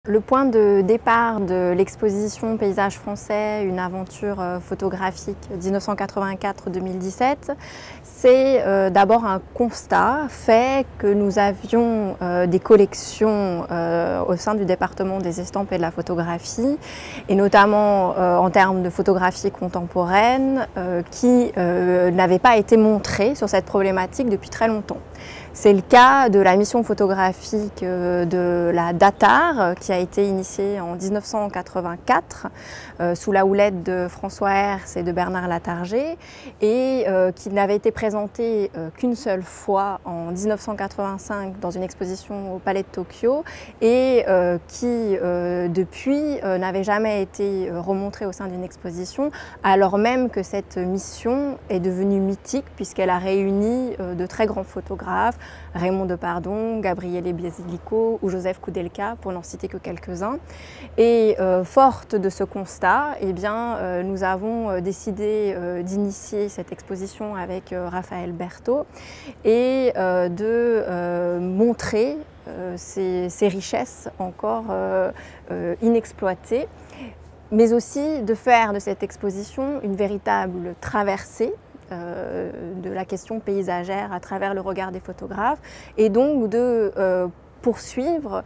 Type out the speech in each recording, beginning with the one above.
Le point de départ de l'exposition Paysages français, une aventure photographique 1984-2017, c'est d'abord un constat fait que nous avions des collections au sein du département des estampes et de la photographie, et notamment en termes de photographie contemporaine, qui n'avaient pas été montrées sur cette problématique depuis très longtemps. C'est le cas de la mission photographique de la DATAR qui a été initiée en 1984 sous la houlette de François Hers et de Bernard Latarjet et qui n'avait été présentée qu'une seule fois en 1985 dans une exposition au Palais de Tokyo et qui depuis n'avait jamais été remontrée au sein d'une exposition, alors même que cette mission est devenue mythique puisqu'elle a réuni de très grands photographes, Raymond Depardon, Gabriele Biasilico ou Joseph Koudelka, pour n'en citer que quelques-uns. Et forte de ce constat, eh bien, nous avons décidé d'initier cette exposition avec Raphaël Berthaud et de montrer ces richesses encore inexploitées, mais aussi de faire de cette exposition une véritable traversée de la question paysagère à travers le regard des photographes et donc de poursuivre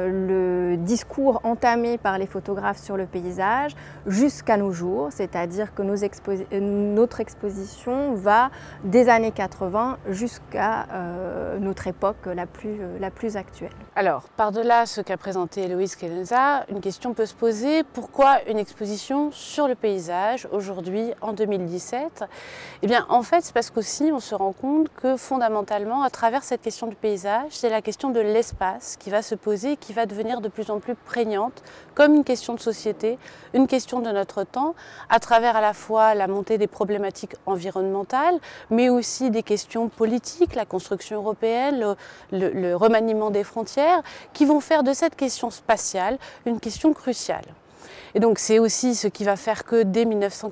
le discours entamé par les photographes sur le paysage jusqu'à nos jours, c'est-à-dire que notre exposition va des années 80 jusqu'à notre époque la plus actuelle. Alors, par-delà ce qu'a présenté Héloïse Kelenza, une question peut se poser: pourquoi une exposition sur le paysage aujourd'hui, en 2017? Eh bien, en fait, c'est parce qu'aussi on se rend compte que fondamentalement, à travers cette question du paysage, c'est la question de l'espace qui va se poser, qui va devenir de plus en plus prégnante comme une question de société, une question de notre temps, à travers à la fois la montée des problématiques environnementales, mais aussi des questions politiques, la construction européenne, le remaniement des frontières, qui vont faire de cette question spatiale une question cruciale. Et donc c'est aussi ce qui va faire que dès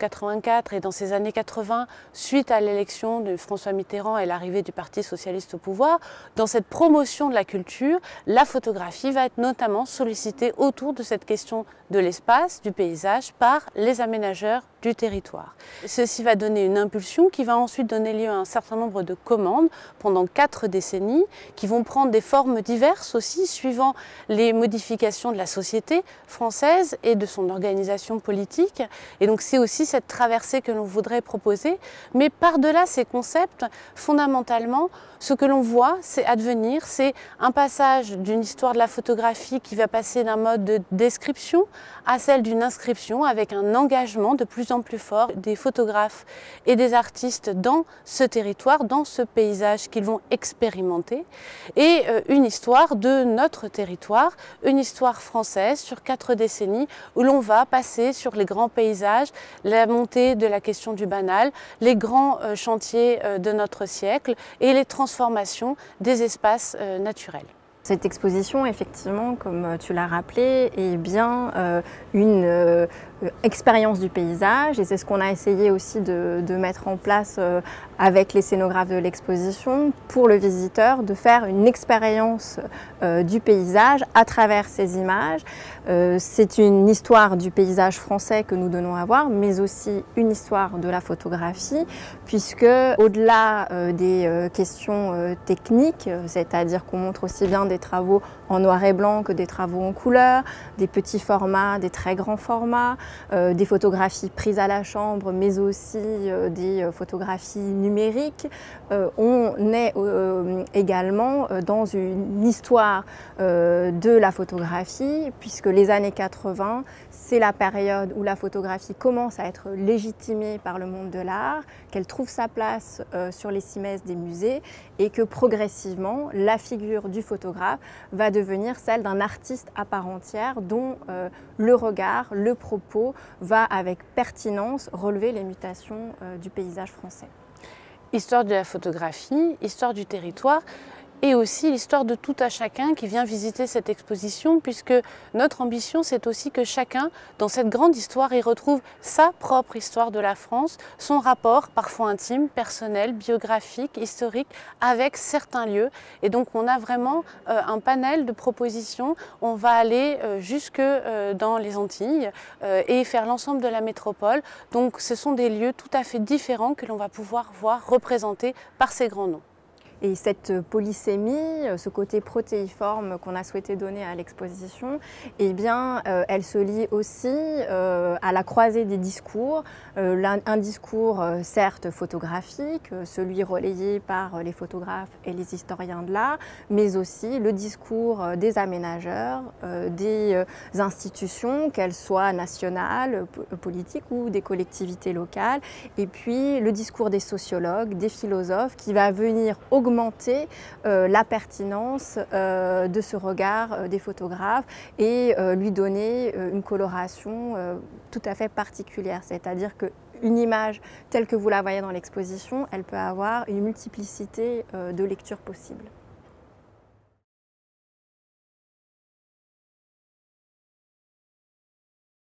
1984 et dans ces années 80, suite à l'élection de François Mitterrand et l'arrivée du Parti socialiste au pouvoir, dans cette promotion de la culture, la photographie va être notamment sollicitée autour de cette question de l'espace, du paysage, par les aménageurs du territoire. Ceci va donner une impulsion qui va ensuite donner lieu à un certain nombre de commandes pendant 4 décennies qui vont prendre des formes diverses aussi suivant les modifications de la société française et de son organisation politique. Et donc c'est aussi cette traversée que l'on voudrait proposer. Mais par-delà ces concepts, fondamentalement, ce que l'on voit, c'est advenir, c'est un passage d'une histoire de la photographie qui va passer d'un mode de description à celle d'une inscription avec un engagement de plus en plus fort des photographes et des artistes dans ce territoire, dans ce paysage qu'ils vont expérimenter, et une histoire de notre territoire, une histoire française sur 4 décennies où l'on va passer sur les grands paysages, la montée de la question du banal, les grands chantiers de notre siècle et les transformations des espaces naturels. Cette exposition, effectivement, comme tu l'as rappelé, est bien une expérience du paysage et c'est ce qu'on a essayé aussi de mettre en place avec les scénographes de l'exposition pour le visiteur, de faire une expérience du paysage à travers ces images. C'est une histoire du paysage français que nous donnons à voir, mais aussi une histoire de la photographie, puisque au-delà des questions techniques, c'est-à-dire qu'on montre aussi bien des travaux en noir et blanc que des travaux en couleur, des petits formats, des très grands formats, des photographies prises à la chambre, mais aussi des photographies numériques. On est également dans une histoire de la photographie, puisque les années 80, c'est la période où la photographie commence à être légitimée par le monde de l'art, qu'elle trouve sa place sur les cimaises des musées et que progressivement, la figure du photographe va devenir celle d'un artiste à part entière dont le regard, le propos va avec pertinence relever les mutations du paysage français. Histoire de la photographie, histoire du territoire. et aussi l'histoire de tout à chacun qui vient visiter cette exposition, puisque notre ambition, c'est aussi que chacun, dans cette grande histoire, y retrouve sa propre histoire de la France, son rapport parfois intime, personnel, biographique, historique, avec certains lieux. Et donc on a vraiment un panel de propositions. On va aller jusque dans les Antilles et faire l'ensemble de la métropole. Donc ce sont des lieux tout à fait différents que l'on va pouvoir voir représentés par ces grands noms. Et cette polysémie, ce côté protéiforme qu'on a souhaité donner à l'exposition, eh bien, elle se lie aussi à la croisée des discours. Un discours certes photographique, celui relayé par les photographes et les historiens de l'art, mais aussi le discours des aménageurs, des institutions, qu'elles soient nationales, politiques ou des collectivités locales, et puis le discours des sociologues, des philosophes, qui va venir augmenter la pertinence de ce regard des photographes et lui donner une coloration tout à fait particulière. C'est-à-dire qu'une image telle que vous la voyez dans l'exposition, elle peut avoir une multiplicité de lectures possibles.